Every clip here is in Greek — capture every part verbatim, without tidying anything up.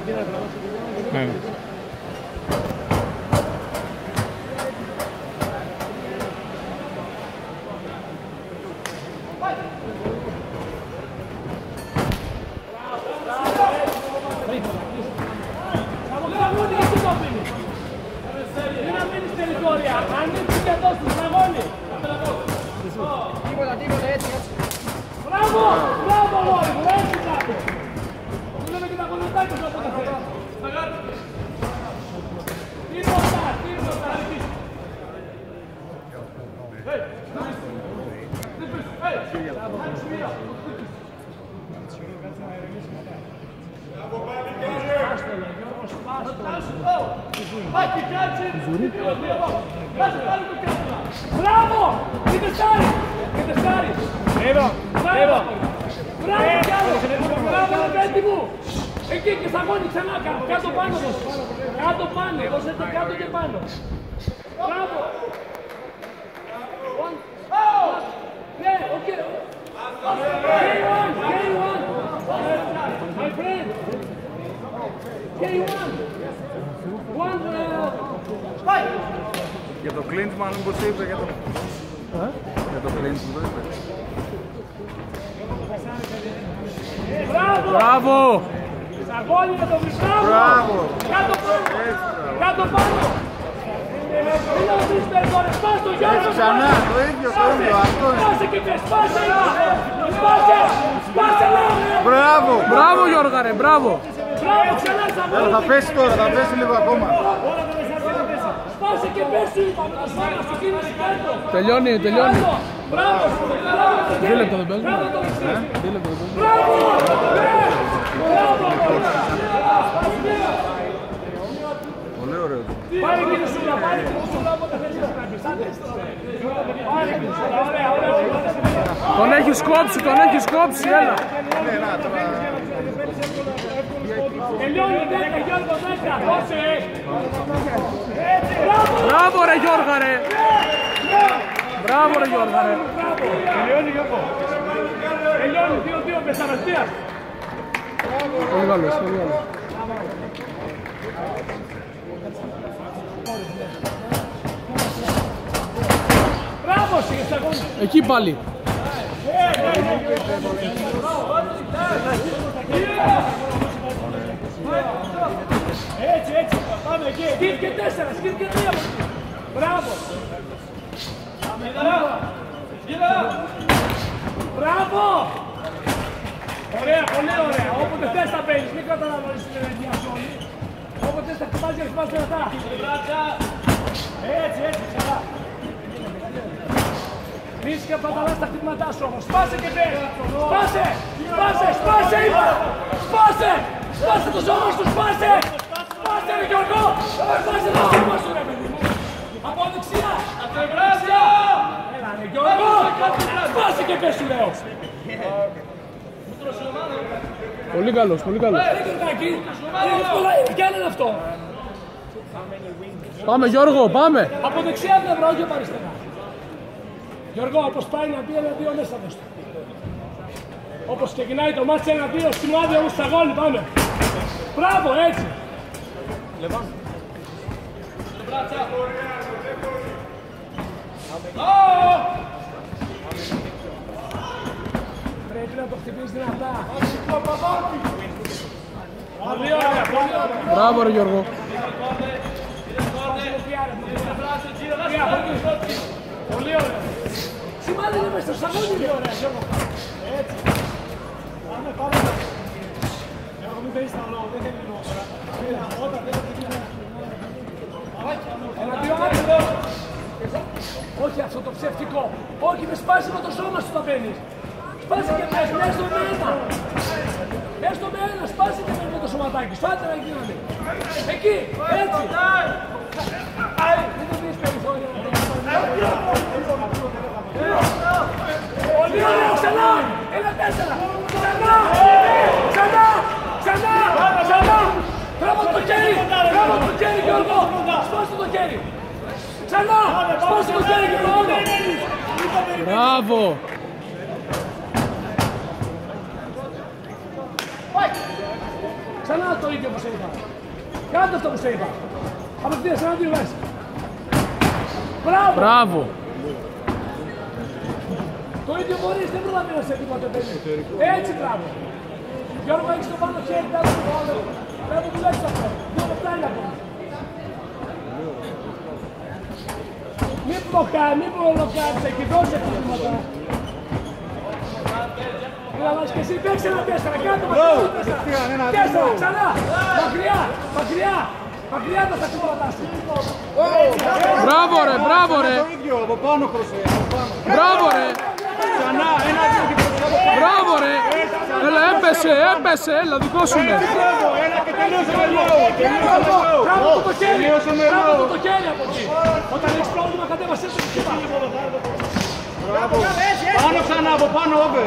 Ναι. Μπράβο! Τι τεσσάρι! Τι τεσσάρι! Εδώ! Εδώ! Μπράβο! Μπράβο, παιδί μου! Εκεί και σταγόνι ξανά κάτω πάνω! Κάτω πάνω! Δώσετε κάτω και πάνω! Μπράβο! Ναι, οκ! κέι βαν! κέι βαν! My friend! κέι βαν! One! Fight! Για το clinch μάλλον πως είπε για το... Ε? Για το clinch που το είπε. Μπράβο! Μπράβο! Σαγόνι να το βρεις, Μπράβο! Κάτω πάνω! Κάτω πάνω! Μην το βρεις περισσότερες, σπάς το Γιώργο! Ξανά, το ίδιο, το ίδιο, αυτό είναι. Σπάσε και πες, σπάσε! Σπάσε! Σπάσε λέω! Μπράβο! Μπράβο Γιώργα ρε, μπράβο! Μπράβο, ξανά Σαγόνι! Θα πέσει τώρα, θα πέσει λίγο ακόμα. Σπάσε και πέσει, είπαμε, το σφάνα σου κίνηση κάτω! Τελειώνει, τελειώνει. Μπράβο! Δύο λεπτά δεν παίζουμε. Μπράβο! Δύο λεπτά δεν παίζουμε. Μπράβο! Μπράβο! Πολύ ωραίο. Πάρε κύριε Σούλα, πάρε κύριε Σούλα, όποτε θες να τραβείς. Πάρε κύριε Σούλα, ωραία, ωραία. Τον έχει σκόψει, τον έχει σκόψει, έλα. Τελειώνει δέκα, Γιώργο, δέκα, δώσε. Μπράβο ρε Γιώργα ρε. Μπράβο ρε Γιώργα ρε. Τελειώνει Γιώργο. Τελειώνει, δύο δύο, πεσαραστίας. Πολύ καλός, πολύ καλός. Μπράβο, σιγά Σαγόνι. Εκεί πάλι. Έτσι, έτσι, πάμε εκεί. Σκύφ και τέσσερα, σκύφ και τρία. Μπράβο. Μπράβο. Ωραία, πολύ ωραία. Όποτε θες τα παίρνεις, μην καταλαβαίνεις την ενέργεια σου όλη. Όποτε θες τα χτυπάς και χτυπάς δυνατά. Έτσι, έτσι, καλά. Μην σκαπαταλάς τα χτυπήματά σου όμως. Σπάσε και πες. Σπάσε, σπάσε, σπάσε είπα. Σπάσε, σπάσε το σώμα σου, σπάσε. Σπάσε ρε Γιώργο. Σπάσε το σώμα σου ρε παιδί μου. Από δεξιά. Δεξιά. Έλα ρε Γιώργο. Σπάσε και πες σου λέω. Πολύ καλός, πολύ καλός. Ρε Γιωργάκη. Είναι εύκολα, είναι κι άλλο είναι αυτό. Πάμε Γιώργο, πάμε. Από δεξιά πλευρά, όχι από αριστερά. Γιώργο, όπως πάει να πει ένα-δύο μέσα δες του. Όπως ξεκινάει το μάτς ένα-δύο, στην άδεια όμως Σαγόνι, πάμε. Μπράβο, έτσι. Λεβάν. Πρέπει να το χτυπήσεις δυνατά. Πολύ ωραία, πολύ ωραία. Μπράβο ρε Γιώργο. Πολύ ωραία. Σημάδι είναι μέσα στο Σαγόνι, πολύ ωραία, Γιώργο. Έτσι. Πάμε, πάμε. Εγώ μην παίζεις τα λόγω, δεν θέλει λόγω. Όταν δεν θέλει ένα-δύο άτομο. Όχι αυτό το ψεύτικο. Όχι, με σπάσει με το σώμα σου τα παίρνεις. Σπάσει και πες, έστω με ένα. Έστω με ένα, σπάσει και πες με το σωματάκι. Σπάτε να γίνανε. Εκεί, έτσι. Δεν το πεις περιθώρια. Πολύ ωραίο, ξανά. Ένα τέσσερα. Ξανά. Ξανά. Ξανά. Ξανά. Τράβω το χέρι. Τράβω το χέρι, Γιώργο. Σπάστε το χέρι. Ξανά. Σπάστε το χέρι, Γιώργο. Μπράβο. Πάει. Ξανά το ίδιο που σε είπα. Κάντε αυτό που σε είπα. Απευθείας ένα δύο μέσα. Μπράβο. Μπράβο. Το ίδιο μπορείς, δεν προλαβαίνεις να σε τίποτε παιδί. Έτσι μπράβο. Γιώργο, έχεις το πάνω χέρι, πέρα το πάνω. Πέρα το δουλέψεις αυτό. Δύο λεπτά είναι ακόμα. Μην μπλοκάρει, μην μπλοκάρεις εκεί, δώσε χρήματα. Έλαβες και εσύ, παίξε ένα τέσσερα, κάτω μακριά τέσσερα. Τέσσερα, ξανά, μακριά, μακριά, μακριά τα στακτήματά σου. Μπράβο ρε, μπράβο ρε. Το ίδιο, από πάνω χρωσέ, από πάνω. Μπράβο ρε. Ξανά, ένα δύο και προς από πάνω. Μπράβο ρε. Έλα, έπεσε, έπεσε, έλα, δικό σου είναι. Μπράβο, ένα και τελείωσε με λόγο. Μπράβο το χέρι, Τελείωσε με μπράβο λόγο. το χέρι από εκεί. Όταν έχεις πρόβλημα, κατέβασέ το χέρι. Μπράβο. Πάνω ξανά, από πάνω, over.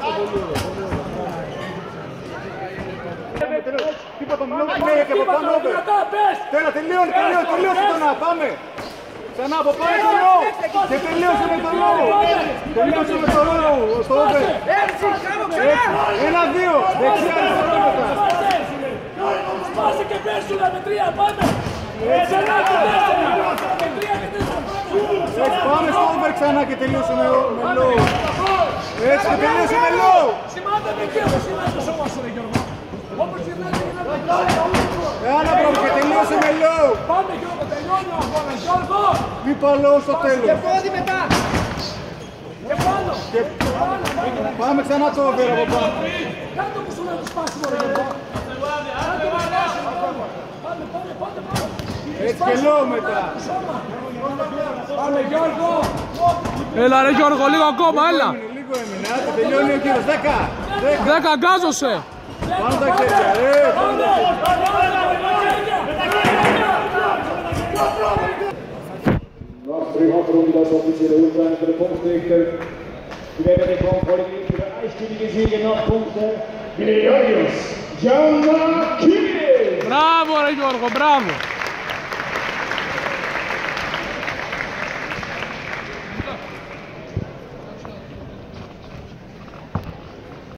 Τίποτα μου λέει και από πάνω, over. Τέλα, τελείωνε, τελείωνε, τελείωσε το να, πάμε. Ξανά από πάνω το λόγο. Και τελείωσε με το λόγο. Τελείωσε με το λόγο, στο over. Ένα, δύο, δεξιά, αριστερά μετά. Σπάσε και πέσουλα με τρία, πάμε! Ξανά και τέσσερα! Με τρία και τέσσερα! Έτσι, πάμε στο over ξανά και τελείωσε με low. Έτσι και τελείωσε με low. Σημάντε με και όπως είναι το σώμα σου ρε Γιώργο. Όπως γυρνάτε γυρνάτε. Ένα μπράβο και τελείωσε με low. Πάμε Γιώργο, τελειώνει ο αγώνας. Γιώργο! Μη πάω low στο τέλος. Και πόδι μετά! Και πάνω! Πάμε ξανά το over από πάνω. Κάτω που σου λέει το σπάσιμο ρε Γιώργο. Κάτω που σπάσιμο. Πάμε, πάμε, πάμε, πάμε. Έτσι και low μετά. Πάμε Γιώργο! Έλα ρε Γιώργο, λίγο ακόμα, έλα. Λίγο έμεινε, άντε τελειώνει ο κύριος. Δέκα. Δέκα, γκάζωσε. Πάνω τα χέρια, ρε. Nostri Hauptrunde offizielle Urteile für die Punktlichter. Die werden bekommen vorliegen für einstündige Siege noch Punkte. Georgios Giannakidis. Μπράβο ρε Γιώργο, μπράβο.